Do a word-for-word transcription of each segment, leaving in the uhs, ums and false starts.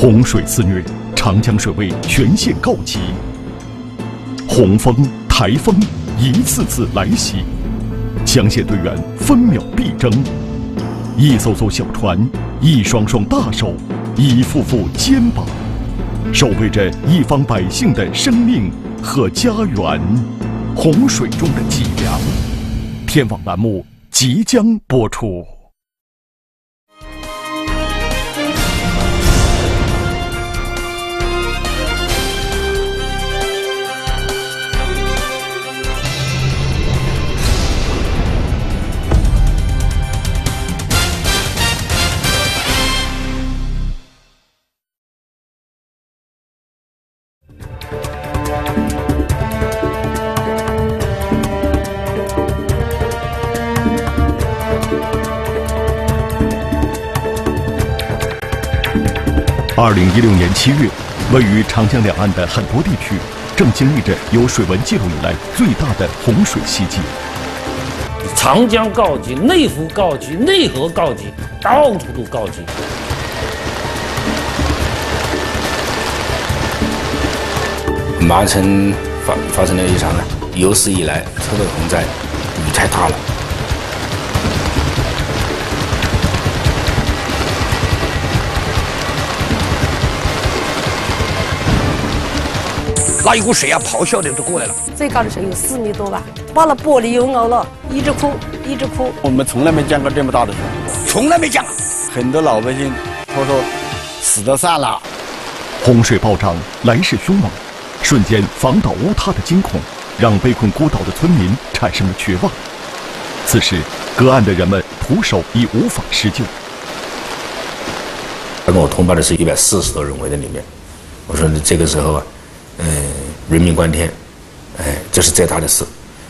洪水肆虐，长江水位全线告急，洪峰、台风一次次来袭，抢险队员分秒必争，一艘艘小船，一双双大手，一副副肩膀，守卫着一方百姓的生命和家园。洪水中的脊梁，天网栏目即将播出。二零一六年七月，位于长江两岸的很多地区正经历着有水文记录以来最大的洪水袭击。 长江告急，内湖告急，内河告急，到处都告急。 麻城发发生了一场有史以来特大洪灾，雨太大了。 那一股水啊，咆哮的就过来了。 最高的时候有四米多吧，把那玻璃又凹了，一直哭，一直哭。 我们从来没见过这么大的水， 从来没见过。 很多老百姓他说死得散了。 洪水暴涨，来势凶猛，瞬间房倒屋塌的惊恐，让被困孤岛的村民产生了绝望。此时，隔岸的人们徒手已无法施救。 他跟我通报的是一百四十多人围在里面，我说这个时候啊。嗯，人命关天，哎，这是最大的事。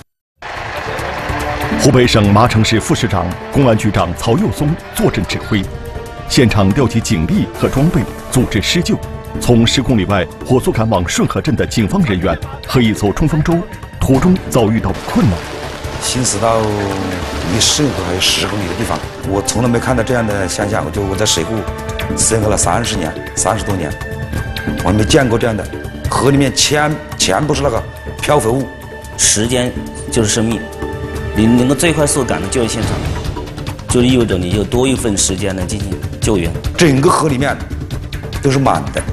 湖北省麻城市副市长、公安局长曹佑松坐镇指挥，现场调集警力和装备，组织施救。从十公里外火速赶往顺河镇的警方人员和一艘冲锋舟，途中遭遇到了困难。 行驶到离顺河还有十公里的地方，我从来没看到这样的乡下。我就我在水库生活了三十年，三十多年，我还没见过这样的。河里面全全部是那个漂浮物， 时间就是生命，你能够最快速赶到救援现场，就意味着你有多一份时间来进行救援。 整个河里面都是满的，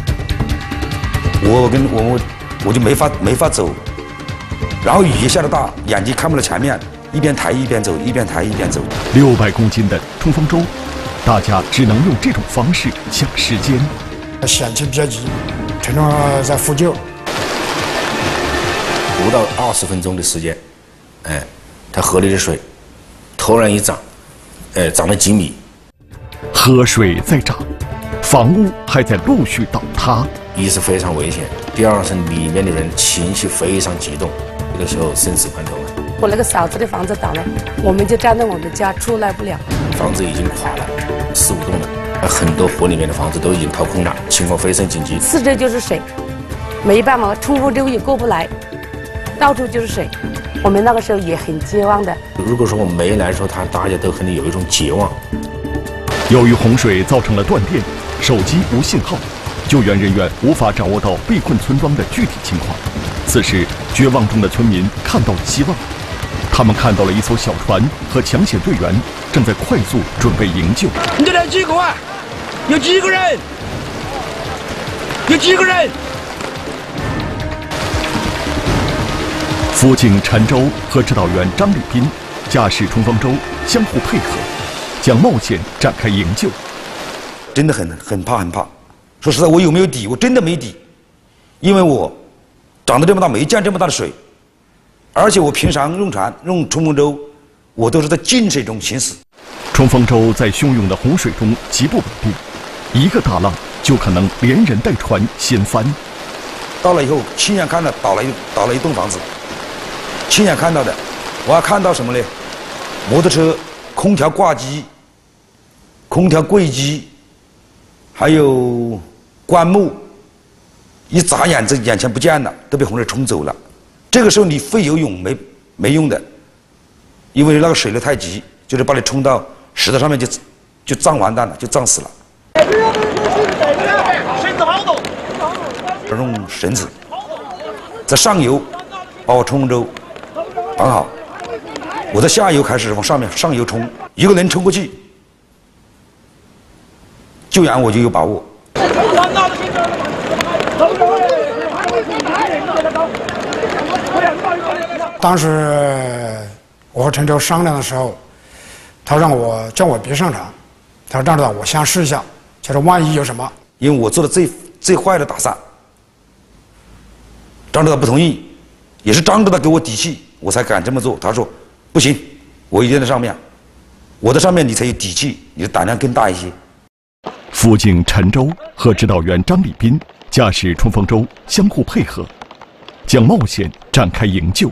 我跟我我我就没法没法走，然后雨也下得大，眼睛看不到前面，一边抬一边走，一边抬一边走。 六百公斤的冲锋舟，大家只能用这种方式抢时间。 险情比较急。全都在呼救， 不到二十分钟的时间，哎，它河里的水突然一涨，哎，涨了几米。 河水在涨，房屋还在陆续倒塌。 一是非常危险，第二是里面的人情绪非常激动，这个时候生死关头嘛。 我那个嫂子的房子倒了，我们就站在我们家出来不了， 房子已经垮了，四五栋了。很多河里面的房子都已经掏空了，情况非常紧急。 四周就是水，没办法，冲锋舟也过不来，到处就是水。我们那个时候也很绝望的。 如果说我们没来说，他大家都肯定有一种绝望。 由于洪水造成了断电，手机无信号，救援人员无法掌握到被困村庄的具体情况。此时，绝望中的村民看到了希望，他们看到了一艘小船和抢险队员正在快速准备营救。 你这来几个啊？有几个人？有几个人？ 辅警陈舟和指导员张立斌驾驶冲锋舟相互配合，将冒险展开营救。 真的很很怕很怕。说实在，我有没有底？我真的没底，因为我长得这么大没见这么大的水，而且我平常用船用冲锋舟，我都是在静水中行驶。 冲锋舟在汹涌的洪水中极不稳定，一个大浪就可能连人带船掀翻。 到了以后，亲眼看到倒了一倒了一栋房子，亲眼看到的，我还看到什么呢？摩托车、空调挂机、空调柜机，还有棺木，一眨眼这眼前不见了，都被洪水冲走了。这个时候你会游泳没没用的，因为那个水流太急，就是把你冲到石头上面就就胀完蛋了，就胀死了。 这种绳子在上游把我冲锋舟绑好，我在下游开始往上面上游冲，一个人冲过去，救援我就有把握。 当时我和陈舟商量的时候，他让我叫我别上场，他说这样的我先试一下，就是万一有什么。 因为我做的最最坏的打算，张指导不同意，也是张指导给我底气，我才敢这么做。他说不行，我一定在上面，我在上面你才有底气，你的胆量更大一些。 辅警陈舟和指导员张立斌驾驶冲锋舟相互配合，将冒险展开营救。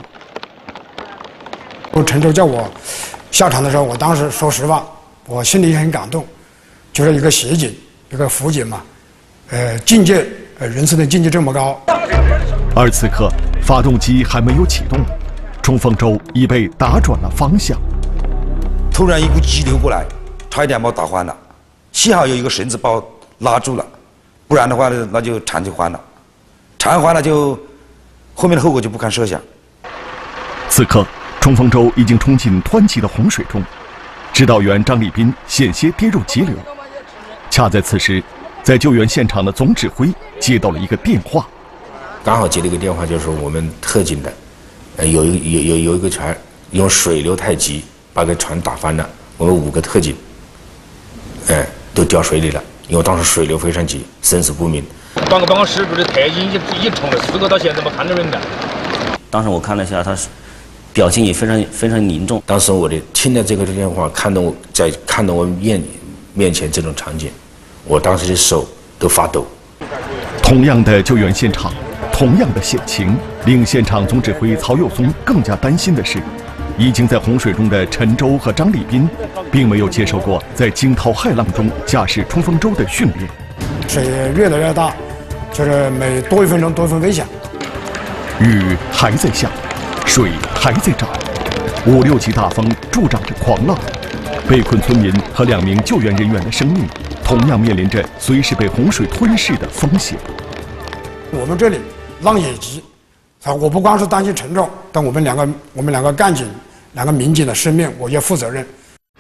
陈舟叫我下场的时候，我当时说实话，我心里很感动，觉得一个协警，一个辅警嘛，呃，境界，呃，人生的境界这么高。 而此刻，发动机还没有启动，冲锋舟已被打转了方向。 突然一股激流过来，差一点把我打翻了，幸好有一个绳子把我拉住了，不然的话呢，那就船就翻了，船翻了就后面的后果就不堪设想。 此刻，冲锋舟已经冲进湍急的洪水中，指导员张立斌险些跌入急流。恰在此时，在救援现场的总指挥接到了一个电话， 刚好接了一个电话，就是我们特警的，呃，有一有有有一个船因为水流太急，把个船打翻了，我们五个特警，哎，都掉水里了，因为当时水流非常急，生死不明。 帮个帮个十足的特警一一冲了，四个到现在没看到人的。 当时我看了一下，他是表情也非常非常凝重。 当时我的听了这个电话，看到我在看到我面面前这种场景，我当时的手都发抖。 同样的救援现场，同样的险情，令现场总指挥曹佑松更加担心的是，已经在洪水中的陈舟和张立斌，并没有接受过在惊涛骇浪中驾驶冲锋舟的训练。 水越来越大，就是每多一分钟多一分危险。 雨还在下，水还在涨，五六级大风助长着狂浪，被困村民和两名救援人员的生命同样面临着随时被洪水吞噬的风险。 我们这里浪也急，啊，我不光是担心陈舟，但我们两个我们两个干警、两个民警的生命，我也负责任。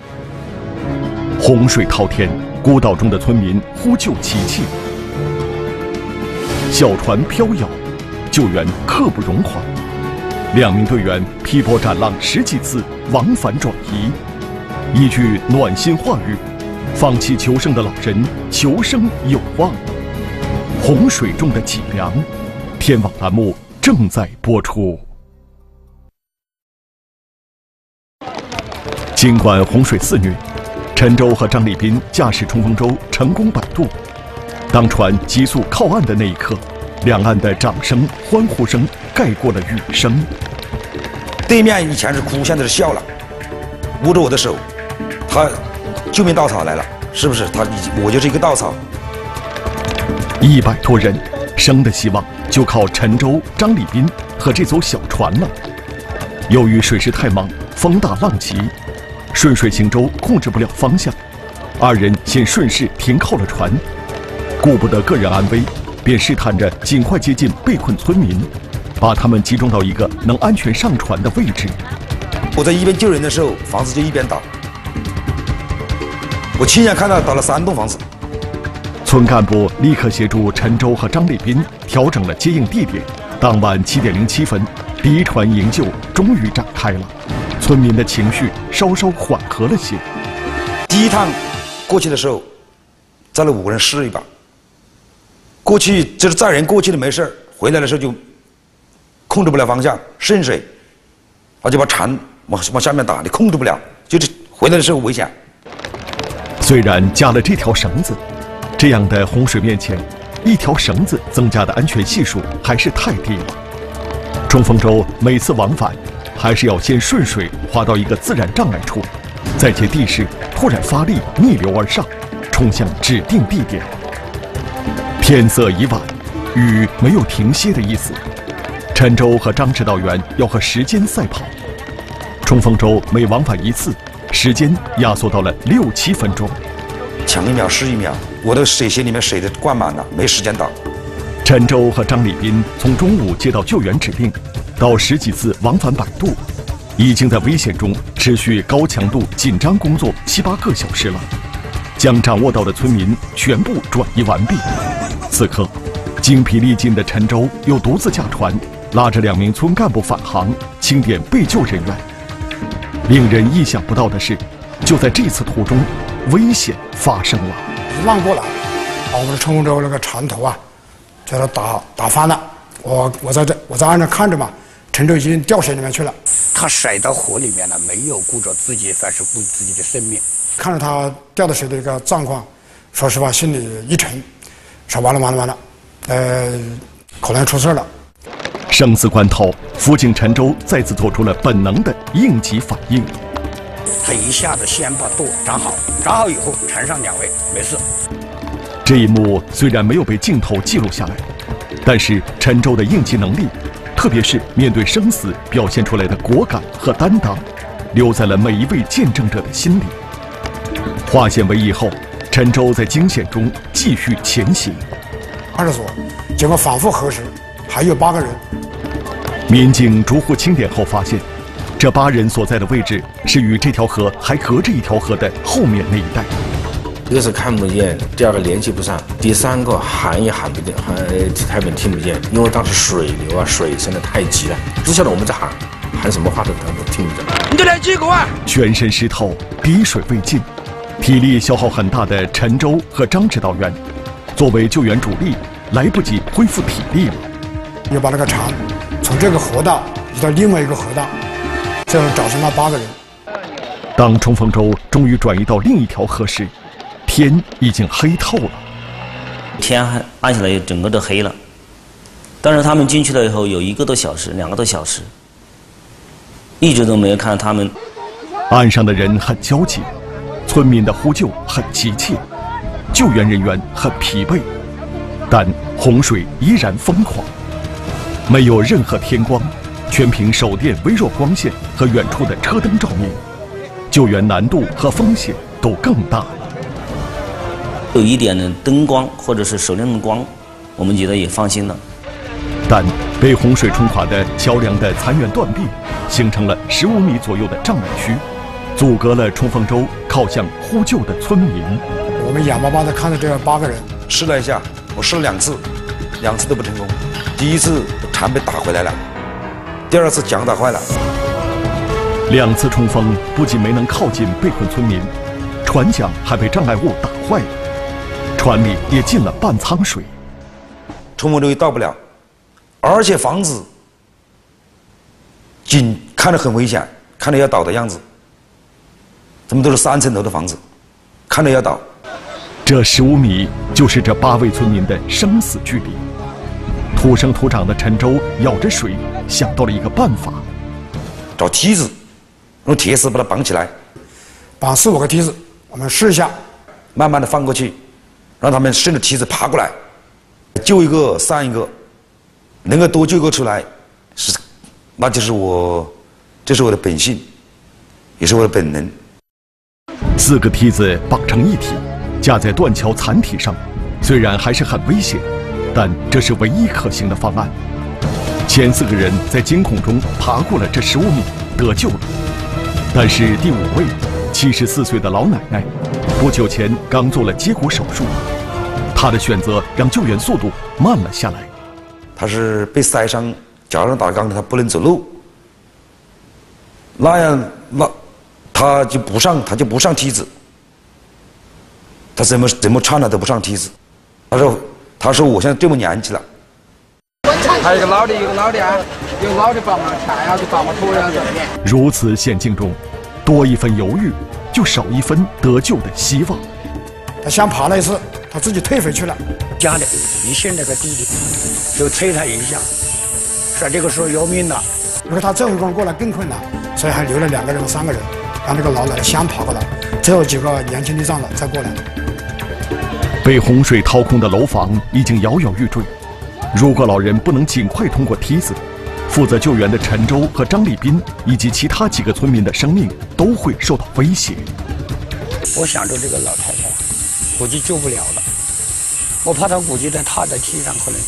洪水滔天，孤岛中的村民呼救急切，小船飘摇，救援刻不容缓。两名队员劈波斩浪十几次，往返转移。一句暖心话语：放弃求生的老人，求生有望。洪水中的脊梁，天网栏目正在播出。尽管洪水肆虐，陈舟和张立斌驾驶冲锋舟成功摆渡。当船急速靠岸的那一刻，两岸的掌声、欢呼声盖过了雨声。 对面以前是哭，现在是笑了，握着我的手，他救命稻草来了，是不是？他我就是一个稻草。 一百多人，生的希望就靠陈舟、张立斌和这艘小船了。由于水势太猛，风大浪急，顺水行舟控制不了方向，二人先顺势停靠了船，顾不得个人安危，便试探着尽快接近被困村民，把他们集中到一个能安全上船的位置。 我在一边救人的时候，房子就一边倒。我亲眼看到倒了三栋房子。 村干部立刻协助陈舟和张立斌调整了接应地点。当晚七点零七分，第一船营救终于展开了，村民的情绪稍稍缓和了些。 第一趟过去的时候，载了五个人试一把。过去就是载人过去的没事，回来的时候就控制不了方向，渗水，我就把船往往下面打，你控制不了，就是回来的时候危险。 虽然加了这条绳子，这样的洪水面前，一条绳子增加的安全系数还是太低了。冲锋舟每次往返，还是要先顺水滑到一个自然障碍处，再借地势突然发力逆流而上，冲向指定地点。天色已晚，雨没有停歇的意思。陈舟和张指导员要和时间赛跑，冲锋舟每往返一次，时间压缩到了六七分钟。 抢一秒是一秒，我的水鞋里面水都灌满了，没时间倒。 陈舟和张立斌从中午接到救援指令，到十几次往返摆渡，已经在危险中持续高强度紧张工作七八个小时了，将掌握到的村民全部转移完毕。此刻，精疲力尽的陈舟又独自驾船，拉着两名村干部返航，清点被救人员。令人意想不到的是，就在这次途中，危险发生了。 一浪过来，把我们的冲锋舟那个船头啊，叫它打打翻了。我我在这我在岸上看着嘛，陈舟已经掉水里面去了。 他甩到河里面了，没有顾着自己，反是顾自己的生命。 看着他掉到水的一个状况，说实话心里一沉，说完了完了完了，呃，可能出事了。 生死关头，辅警陈舟再次做出了本能的应急反应。 他一下子先把舵掌好，掌好以后，船上两位没事。 这一幕虽然没有被镜头记录下来，但是陈舟的应急能力，特别是面对生死表现出来的果敢和担当，留在了每一位见证者的心里。化险为夷后，陈舟在惊险中继续前行。 派出所经过反复核实，还有八个人。 民警逐户清点后发现，这八人所在的位置是与这条河还隔着一条河的后面那一带。 一个是看不见，第二个联系不上，第三个喊也喊不见，喊根本听不见，因为当时水流啊、水声的太急了，只晓得我们在喊，喊什么话都都听不见。 你这来几个啊？ 全身湿透，滴水未进，体力消耗很大的陈舟和张指导员，作为救援主力，来不及恢复体力了。 又把那个船从这个河道移到另外一个河道，最后找出那八个人。 当冲锋舟终于转移到另一条河时，天已经黑透了。 天暗下来，整个都黑了。但是他们进去了以后，有一个多小时、两个多小时，一直都没有看到他们。 岸上的人很焦急，村民的呼救很急切，救援人员很疲惫，但洪水依然疯狂。没有任何天光，全凭手电微弱光线和远处的车灯照明，救援难度和风险都更大了。 有一点的灯光或者是手电的光，我们觉得也放心了。 但被洪水冲垮的桥梁的残垣断壁，形成了十五米左右的障碍区，阻隔了冲锋舟靠向呼救的村民。 我们眼巴巴地看着这八个人， 试了一下，我试了两次，两次都不成功。第一次船被打回来了，第二次桨打坏了。 两次冲锋不仅没能靠近被困村民，船桨还被障碍物打坏了，船里也进了半舱水， 冲锋舟也到不了，而且房子紧看着很危险，看着要倒的样子。他们都是三层楼的房子，看着要倒。 这十五米就是这八位村民的生死距离。土生土长的陈舟咬着水，想到了一个办法： 找梯子，用铁丝把它绑起来， 绑四五个梯子，我们试一下， 慢慢的放过去，让他们顺着梯子爬过来，救一个算一个，能够多救个出来，是，那就是我，这是我的本性，也是我的本能。 四个梯子绑成一体，架在断桥残体上，虽然还是很危险，但这是唯一可行的方案。前四个人在惊恐中爬过了这十五米，得救了。但是第五位，七十四岁的老奶奶，不久前刚做了接骨手术，她的选择让救援速度慢了下来。 她是被塞伤，脚上打钢的，她不能走路。那样，那她就不上，她就不上梯子。她怎么怎么穿她都不上梯子。她说：“她说我现在这么年纪了。” 还有一个老的，有个老的啊，有老的帮忙看呀，就帮忙拖呀，这边。 如此险境中，多一分犹豫，就少一分得救的希望。 他先爬了一次，他自己退回去了。 家的一线那个弟弟就推他一下，说这个时候要命了。 如果他这回光过来更困难，所以还留了两个人、三个人，让这个老奶奶先爬过来，最后几个年轻力壮的再过来。 被洪水掏空的楼房已经摇摇欲坠。如果老人不能尽快通过梯子，负责救援的陈舟和张立斌以及其他几个村民的生命都会受到威胁。 我想着这个老太太估计救不了了，我怕她估计在她的梯上可能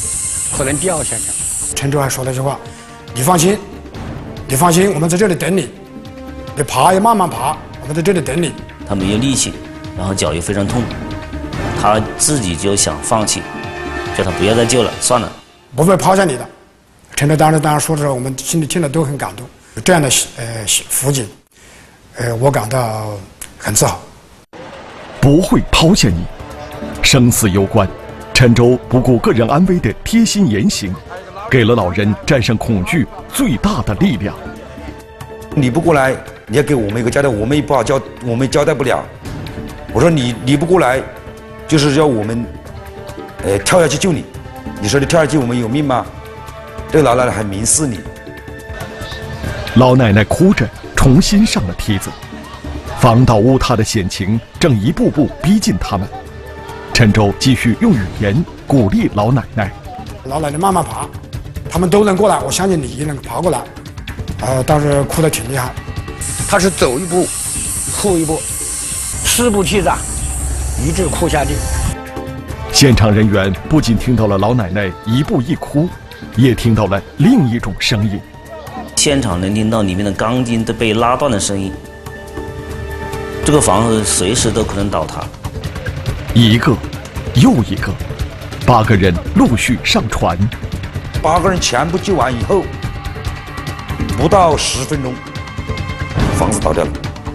可能掉下去。 陈州还说了一句话：“你放心，你放心，我们在这里等你，你爬也慢慢爬，我们在这里等你。” 他没有力气，然后脚又非常痛，他自己就想放弃，叫他不要再救了，算了， 不会抛下你的。陈州当时当时说的时候，我们心里听了都很感动。这样的呃辅警，呃，我感到很自豪。 不会抛下你，生死攸关，陈州不顾个人安危的贴心言行，给了老人战胜恐惧最大的力量。 你不过来，你要给我们一个交代，我们也不好交，我们交代不了。我说你你不过来，就是要我们，呃，跳下去救你。你说你跳下去，我们有命吗？这个老奶奶还明示你。 老奶奶哭着重新上了梯子，房倒屋塌的险情正一步步逼近他们。陈州继续用语言鼓励老奶奶：“ 老奶奶慢慢爬，他们都能过来，我相信你也能爬过来。”呃，当时哭得挺厉害。 他是走一步，哭一步，四步踢掌，一直哭下去。 现场人员不仅听到了老奶奶一步一哭，也听到了另一种声音。 现场能听到里面的钢筋都被拉断的声音，这个房子随时都可能倒塌。 一个又一个，八个人陆续上船。 八个人全部救完以后，不到十分钟，房子倒掉了。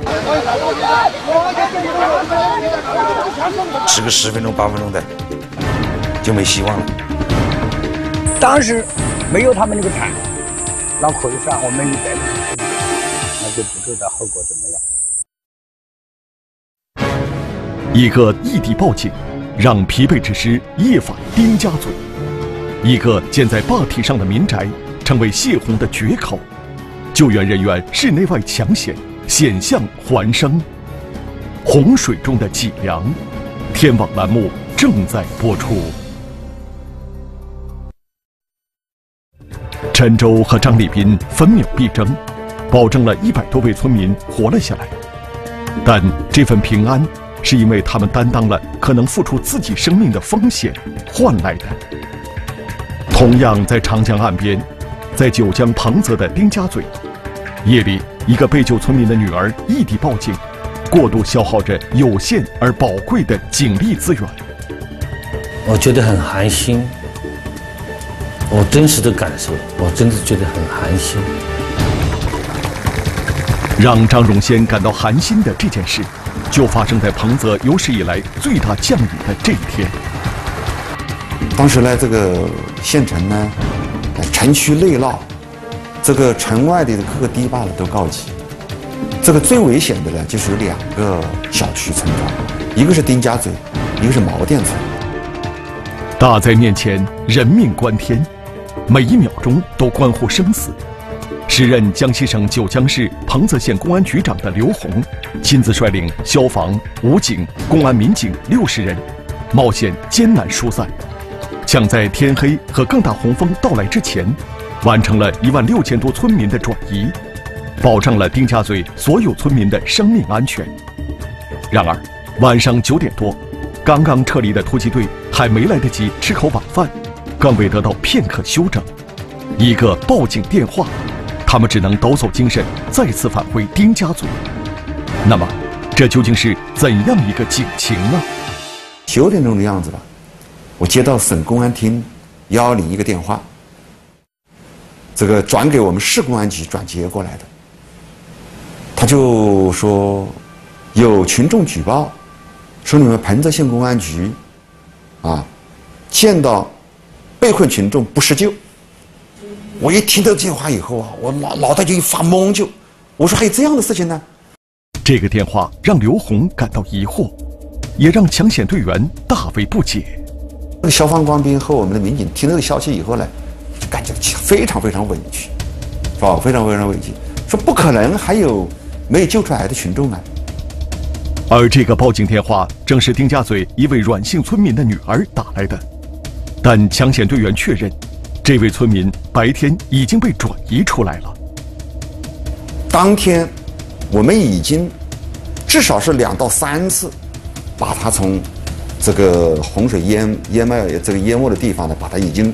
迟个十分钟八分钟的，就没希望了。 当时没有他们那个船，那可以算我们一百个人，那就不知道后果怎么样。 一个异地报警，让疲惫之师夜返丁家嘴；一个建在坝体上的民宅，成为泄洪的决口。救援人员室内外抢险，险象环生。洪水中的脊梁，天网栏目正在播出。陈州和张立斌分秒必争，保证了一百多位村民活了下来。但这份平安，是因为他们担当了可能付出自己生命的风险换来的。同样在长江岸边，在九江彭泽的丁家嘴，夜里一个被救村民的女儿异地报警，过度消耗着有限而宝贵的警力资源。 我觉得很寒心，我真实的感受，我真的觉得很寒心。 让张荣先感到寒心的这件事，就发生在彭泽有史以来最大降雨的这一天。 当时呢，这个县城呢，城区内涝，这个城外的各个堤坝呢都告急。这个最危险的呢，就是有两个小区村庄，一个是丁家嘴，一个是毛店村。 大灾面前，人命关天，每一秒钟都关乎生死。时任江西省九江市彭泽县公安局长的刘洪，亲自率领消防、武警、公安民警六十人，冒险艰难疏散，抢在天黑和更大洪峰到来之前，完成了一万六千多村民的转移，保障了丁家嘴所有村民的生命安全。然而，晚上九点多，刚刚撤离的突击队还没来得及吃口晚饭，更未得到片刻休整，一个报警电话，他们只能抖擞精神，再次返回丁家嘴。那么，这究竟是怎样一个警情呢？ 九点钟的样子吧，我接到省公安厅幺幺零一个电话，这个转给我们市公安局转接过来的。他就说，有群众举报，说你们彭泽县公安局，啊，见到被困群众不施救。我一听到这话以后啊，我脑脑袋就一发懵，就我说还有这样的事情呢？ 这个电话让刘洪感到疑惑，也让抢险队员大为不解。 那个消防官兵和我们的民警听这个消息以后呢，就感觉非常非常委屈，是吧？非常非常委屈，说不可能还有没有救出来的群众啊。 而这个报警电话正是丁家嘴一位阮姓村民的女儿打来的，但抢险队员确认，这位村民白天已经被转移出来了。 当天，我们已经至少是两到三次，把他从这个洪水淹淹没这个淹没的地方呢，把他已经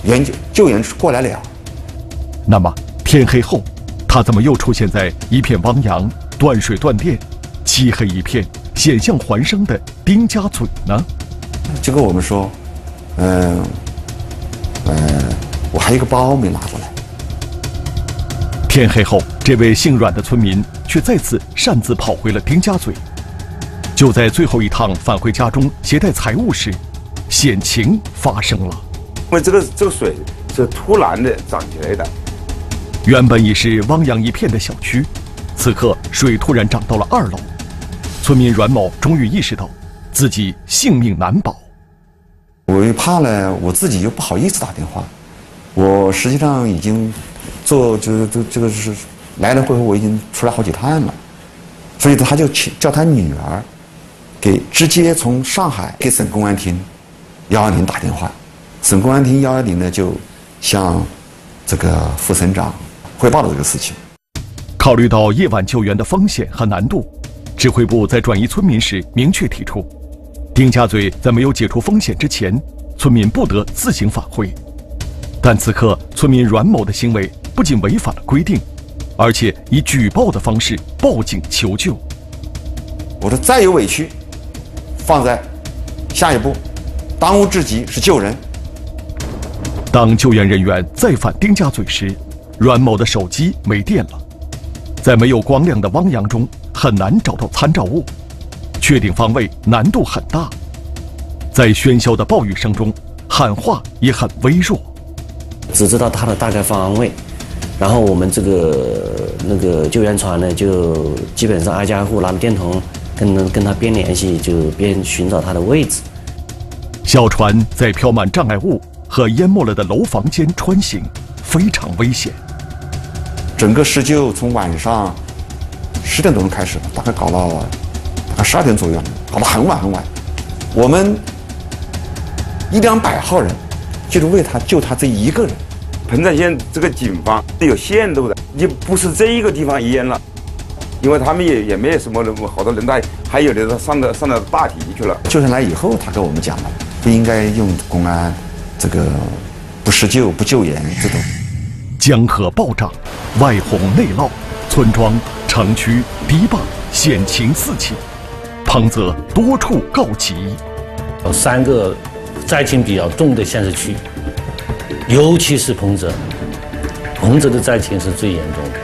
援救救援过来了。 那么天黑后，他怎么又出现在一片汪洋、断水断电、漆黑一片、险象环生的丁家嘴呢？ 结果我们说，嗯、呃，呃，我还有一个包没拿过来。 天黑后，这位姓阮的村民却再次擅自跑回了丁家嘴。就在最后一趟返回家中携带财物时，险情发生了。 因为这个这个水是突然的涨起来的。 原本已是汪洋一片的小区，此刻水突然涨到了二楼。村民阮某终于意识到自己性命难保。 我又怕了，我自己又不好意思打电话。我实际上已经做这这这个是来来回回，我已经出来好几趟了。所以他就叫他女儿给直接从上海给省公安厅幺二零打电话。省公安厅幺二零呢就向这个副省长汇报了这个事情。 考虑到夜晚救援的风险和难度，指挥部在转移村民时明确提出，丁家嘴在没有解除风险之前，村民不得自行返回。但此刻村民阮某的行为不仅违反了规定，而且以举报的方式报警求救。 我说再有委屈放在下一步，当务之急是救人。 当救援人员再返丁家嘴时，阮某的手机没电了，在没有光亮的汪洋中很难找到参照物，确定方位难度很大。在喧嚣的暴雨声中，喊话也很微弱。 只知道他的大概方位，然后我们这个那个救援船呢，就基本上挨家挨户拿着电筒跟跟他边联系，就边寻找他的位置。 小船在飘满障碍物和淹没了的楼房间穿行，非常危险。 整个施救从晚上十点多钟开始，大概搞到大概十二点左右，搞到很晚很晚。我们一两百号人，就是为他救他这一个人。 彭城县这个警方是有限度的，你不是这一个地方淹了，因为他们也也没有什么人，好多人他还有的上到上到大堤去了。 救上来以后，他跟我们讲了，不应该用公安这个不施救、不救援这种。 江河暴涨，外洪内涝，村庄、城区、堤坝险情四起，彭泽多处告急。 有三个灾情比较重的县市区，尤其是彭泽，彭泽的灾情是最严重的。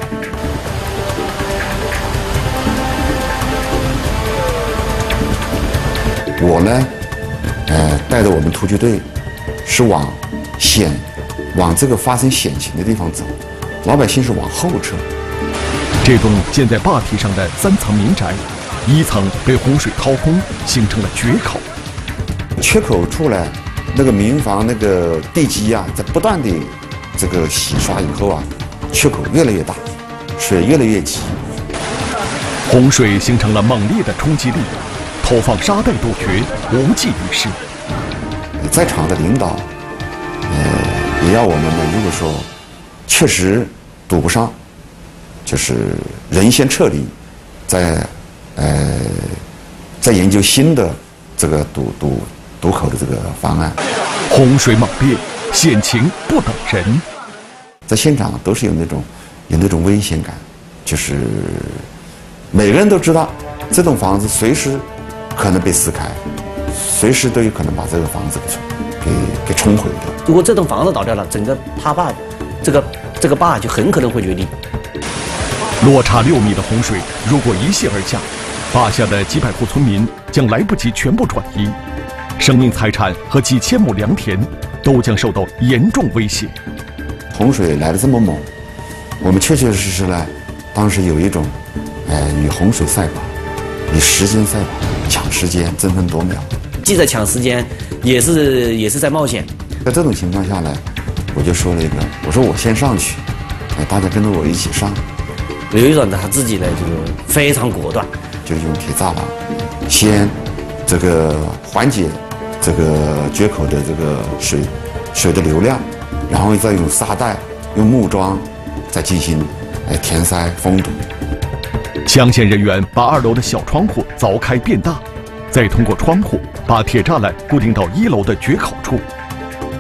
我呢，呃，带着我们突击队是往险，往这个发生险情的地方走，老百姓是往后撤。 这栋建在坝体上的三层民宅，一层被洪水掏空，形成了决口。 缺口出来，那个民房那个地基啊，在不断的这个洗刷以后啊，缺口越来越大，水越来越急。 洪水形成了猛烈的冲击力，投放沙袋堵决，无济于事。 在场的领导，呃，也要我们呢，如果说确实堵不上，就是人先撤离，再呃再研究新的这个堵堵。堵口的这个方案。 洪水猛烈，险情不等人。 在现场都是有那种有那种危险感，就是每个人都知道这栋房子随时可能被撕开，随时都有可能把这个房子给给给冲毁掉。 如果这栋房子倒掉了，整个塌坝，这个这个坝就很可能会决堤。 落差六米的洪水，如果一泻而下，坝下的几百户村民将来不及全部转移。生命财产和几千亩良田都将受到严重威胁。 洪水来得这么猛，我们确确实实呢，当时有一种，呃，与洪水赛跑，与时间赛跑，抢时间，争分夺秒。 既在抢时间，也是也是在冒险。 在这种情况下呢，我就说了一个，我说我先上去，哎，大家跟着我一起上。 刘一软他自己呢，就是非常果断， 就是用铁栅栏先这个缓解这个决口的这个水水的流量，然后再用沙袋、用木桩再进行哎填塞封堵。 抢险人员把二楼的小窗户凿开变大，再通过窗户把铁栅栏固定到一楼的决口处。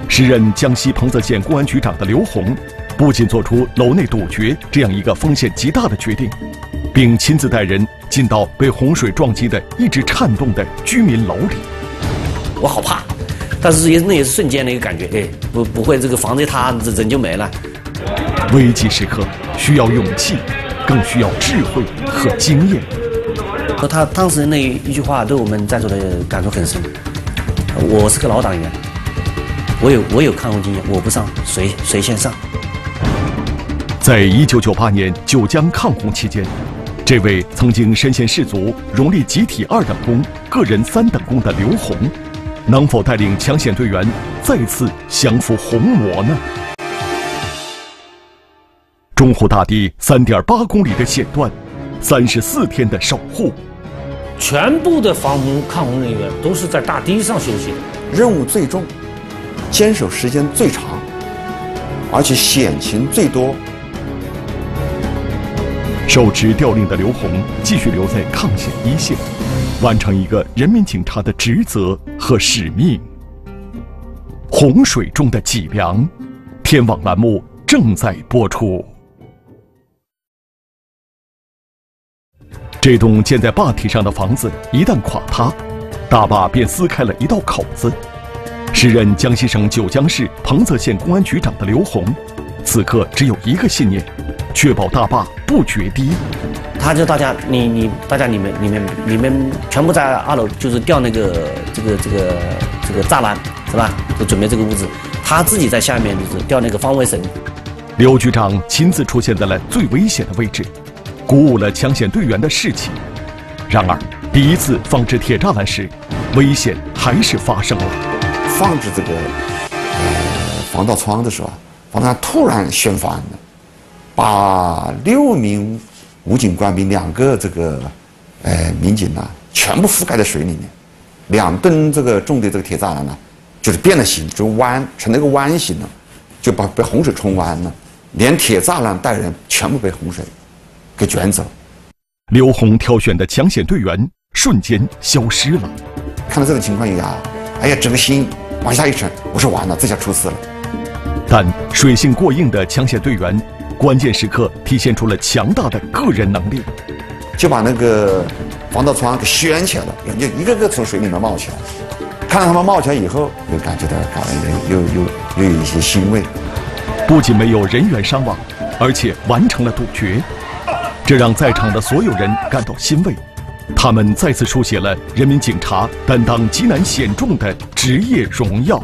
时任江西彭泽县公安局长的刘洪，不仅做出楼内堵绝这样一个风险极大的决定，并亲自带人进到被洪水撞击的一直颤动的居民楼里。 我好怕，但是也那也是瞬间的一个感觉，哎，不不会这个房子一塌，人就没了。 危急时刻需要勇气，更需要智慧和经验。 和他当时那一句话对我们在座的感触很深。我是个老党员，我有我有抗洪经验，我不上谁谁先上。 在一九九八年九江抗洪期间，这位曾经身先士卒、荣立集体二等功、个人三等功的刘洪，能否带领抢险队员再次降服洪魔呢？中湖大堤三点八公里的险段，三十四天的守护， 全部的防洪抗洪人员都是在大堤上休息的， 任务最重，坚守时间最长，而且险情最多。 受职调令的刘洪继续留在抗险一线，完成一个人民警察的职责和使命。洪水中的脊梁，天网栏目正在播出。这栋建在坝体上的房子一旦垮塌，大坝便撕开了一道口子。时任江西省九江市彭泽县公安局长的刘洪，此刻只有一个信念：确保大坝不决堤。 他就大家，你你大家你们你们你们全部在二楼，就是吊那个这个这个这个栅栏是吧？就准备这个物资，他自己在下面就是吊那个方位绳。 刘局长亲自出现在了最危险的位置，鼓舞了抢险队员的士气。然而，第一次放置铁栅栏时，危险还是发生了。 放置这个呃防盗窗的时候，防盗窗突然旋翻了，把六名武警官兵、两个这个呃民警呢，全部覆盖在水里面。两吨这个重的这个铁栅栏呢，就是变了形，就弯成了一个弯形了，就把被洪水冲弯了，连铁栅栏带人全部被洪水给卷走。 刘洪挑选的抢险队员瞬间消失了。 看到这种情况下，哎呀，整个心往下一沉，我说完了，这下出事了。 但水性过硬的抢险队员，关键时刻体现出了强大的个人能力， 就把那个防盗窗给掀起来了，就一个个从水里面冒起来。看到他们冒起来以后，就感觉到感觉又又又有一些欣慰。 不仅没有人员伤亡，而且完成了堵绝，这让在场的所有人感到欣慰。他们再次书写了人民警察担当极难险重的职业荣耀。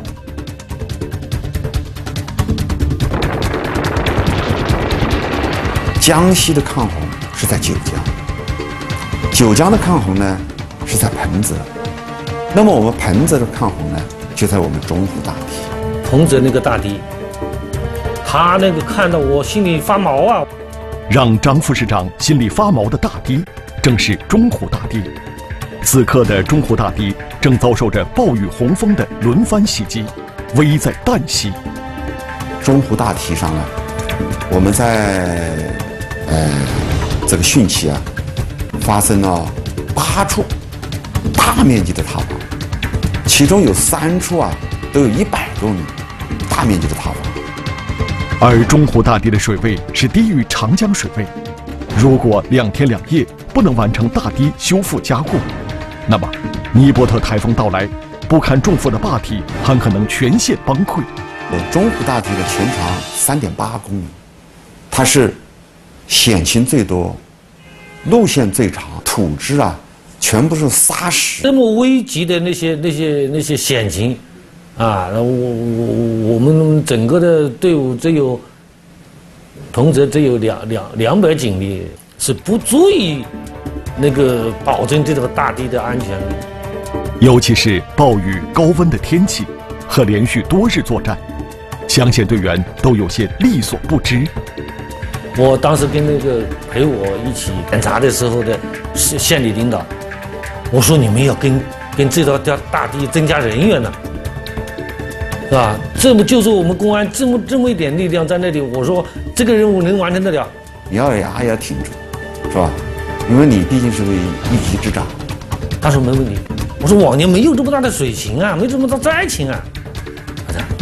江西的抗洪是在九江，九江的抗洪呢是在彭泽，那么我们彭泽的抗洪呢就在我们中湖大堤。 彭泽那个大堤，他那个看到我心里发毛啊！ 让张副市长心里发毛的大堤，正是中湖大堤。此刻的中湖大堤正遭受着暴雨洪峰的轮番袭击，危在旦夕。 中湖大堤上呢，我们在呃这个汛期啊，发生了八处大面积的塌方，其中有三处啊都有一百多米大面积的塌方。 而中湖大堤的水位是低于长江水位，如果两天两夜不能完成大堤修复加固，那么尼伯特台风到来，不堪重负的坝体很可能全线崩溃。 中湖大堤的全长三点八公里，它是险情最多，路线最长，土质啊全部是沙石。 这么危急的那些那些那些险情，啊，我我我们整个的队伍只有彭泽只有两两两百警力，是不足以那个保证这个大堤的安全。 尤其是暴雨、高温的天气和连续多日作战，抢险队员都有些力所不支。 我当时跟那个陪我一起检查的时候的县县里领导，我说你们要跟跟这条大堤增加人员呢，是吧？这么就是我们公安这么这么一点力量在那里，我说这个任务能完成得了。 你要牙也要挺住，是吧？因为你毕竟是个一级之长。 他说没问题。我说往年没有这么大的水情啊，没这么大灾情啊。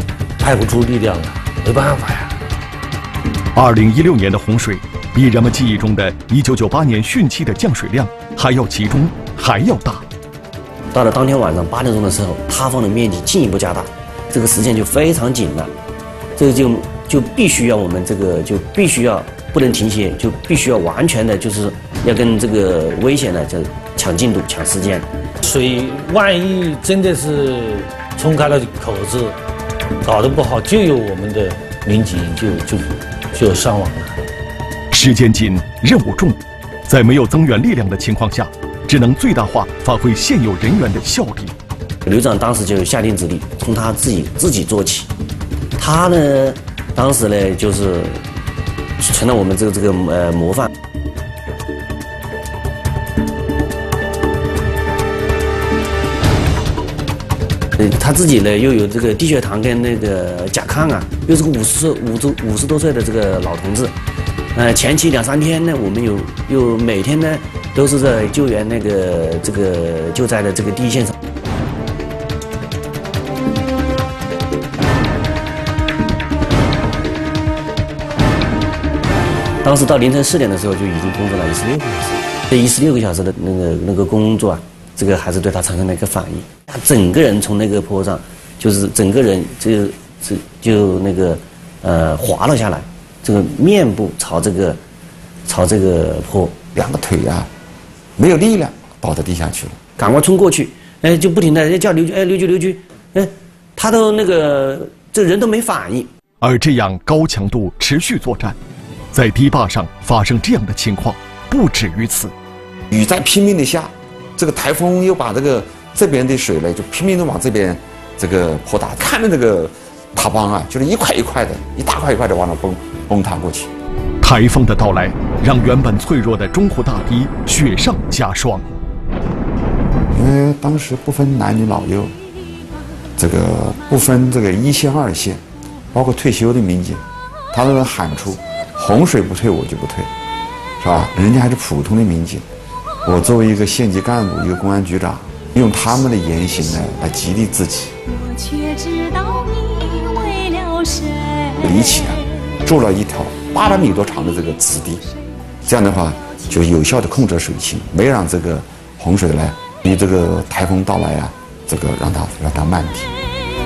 派不出力量了，没办法呀。 二零一六年的洪水，比人们记忆中的一九九八年汛期的降水量还要集中，还要大。 到了当天晚上八点钟的时候，塌方的面积进一步加大，这个时间就非常紧了，这个就就必须要我们这个就必须要不能停歇，就必须要完全的就是要跟这个危险呢就抢进度、抢时间。 水万一真的是冲开了口子，搞得不好，就有我们的民警就就就有伤亡了。 时间紧，任务重，在没有增援力量的情况下，只能最大化发挥现有人员的效力。 刘长当时就下定指令，从他自己自己做起。他呢，当时呢就是成了我们这个这个呃模范。呃，他自己呢又有这个低血糖跟那个甲亢啊，又是个五十岁五十五十多岁的这个老同志。呃，前期两三天呢，我们有又每天呢都是在救援那个这个救灾的这个第一线上。当时到凌晨四点的时候就已经工作了一十六个小时，这一十六个小时的那个那个工作啊，这个还是对他产生了一个反应。他整个人从那个坡上，就是整个人就就就那个呃滑了下来，这个面部朝这个朝这个坡， 两个腿啊没有力量，倒在地下去了。 赶快冲过去，哎，就不停的叫刘局，哎，刘局，刘局，哎，他都那个这人都没反应。 而这样高强度持续作战，在堤坝上发生这样的情况不止于此。 雨在拼命的下，这个台风又把这个这边的水呢就拼命的往这边这个坡打，看着这个塔帮啊，就是一块一块的，一大块一块的往那崩崩塌过去。 台风的到来让原本脆弱的中湖大堤雪上加霜。 因为当时不分男女老幼，这个不分这个一线二线，包括退休的民警，他都能喊出洪水不退我就不退，是吧？人家还是普通的民警，我作为一个县级干部，一个公安局长，用他们的言行呢来激励自己。我却知道你为了谁。离起啊，筑了一条八百米多长的这个子堤，这样的话就有效的控制水情，没让这个洪水呢离这个台风到来啊，这个让它让它慢停。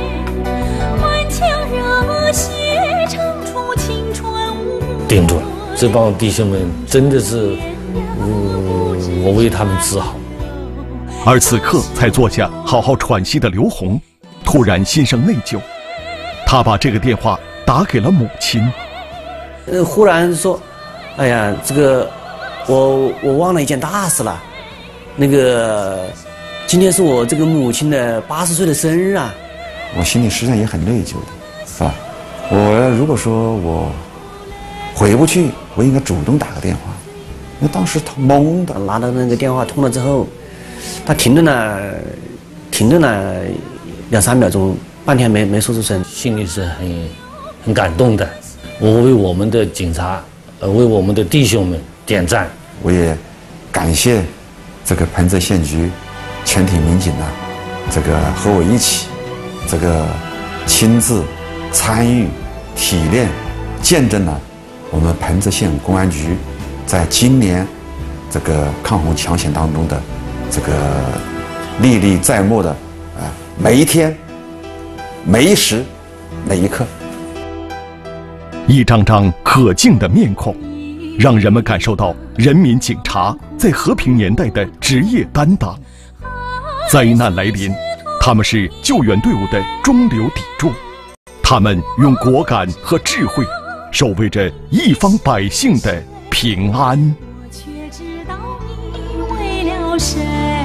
顶住了，这帮弟兄们真的是，嗯，我为他们自豪。 而此刻才坐下好好喘息的刘红，突然心生内疚，他把这个电话打给了母亲。 呃，忽然说，哎呀，这个我我忘了一件大事了，那个今天是我这个母亲的八十岁的生日啊。 我心里实际上也很内疚的，是吧？我如果说我回不去，我应该主动打个电话。因为当时他懵的， 拿到那个电话通了之后，他停顿了，停顿了两三秒钟，半天没没说出声， 心里是很很感动的。我为我们的警察，呃，为我们的弟兄们点赞。 我也感谢这个彭泽县局全体民警呢，这个和我一起，这个亲自参与、体验、见证了我们彭泽县公安局在今年这个抗洪抢险当中的这个历历在目的啊每一天、每一时、每一刻。 一张张可敬的面孔，让人们感受到人民警察在和平年代的职业担当。灾难来临，他们是救援队伍的中流砥柱，他们用果敢和智慧守卫着一方百姓的平安。我却知道你为了谁，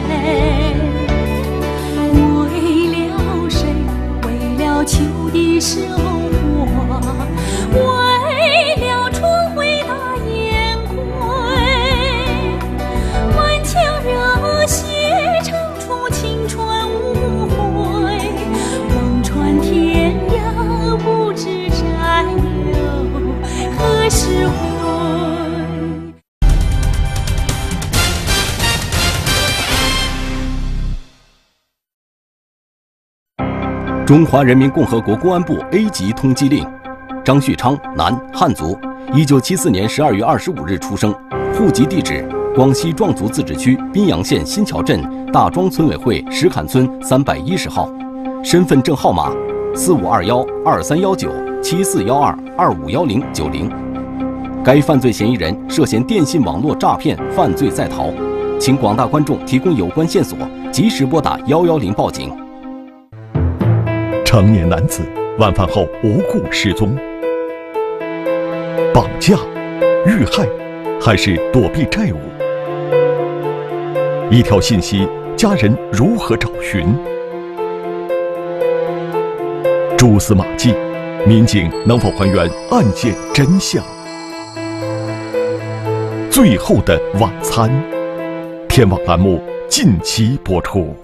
为了谁？为了秋的收获，为了春回大雁归，满腔热血唱出青春无悔，望穿天涯不知战友何时回。 中华人民共和国公安部 A 级通缉令：张旭昌，男，汉族，一九七四年十二月二十五日出生，户籍地址广西壮族自治区宾阳县新桥镇大庄村委会石坎村三百一十号，身份证号码四五二幺二三幺九七四幺二二五幺零九零。该犯罪嫌疑人涉嫌电信网络诈骗犯罪在逃，请广大观众提供有关线索，及时拨打幺幺零报警。 成年男子晚饭后无故失踪，绑架、遇害，还是躲避债务？一条信息，家人如何找寻？蛛丝马迹，民警能否还原案件真相？最后的晚餐，天网栏目近期播出。